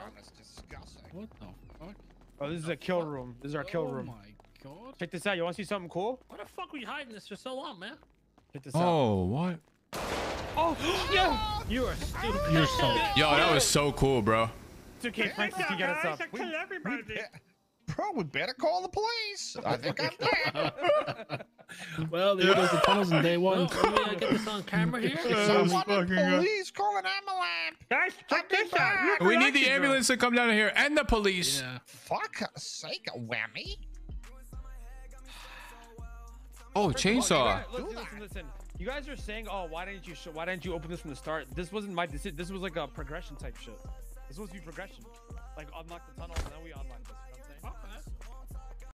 It's disgusting. What the fuck? Oh, this is a kill room. This is our kill room. Oh my god. Check this out. You want to see something cool? Why the fuck were you hiding this for so long, man? Check this out. Oh, what? Oh, yeah. You are stupid. You're so. Yo, that was so cool, bro. It's okay, Francis. You get us up. Bro, we better call the police. I think I'm dead. Well, there goes the tunnels in day one. Well, let me get this on camera here. Someone in police, call an ambulance. Guys, check this out. We need the ambulance to come down here and the police. Yeah. Fuck sake, whammy. Oh, chainsaw. Listen. You guys are saying, oh, why didn't you open this from the start? This wasn't my decision. This was like a progression type shit. This was supposed to be progression. Like unlock the tunnel and then we unlock this.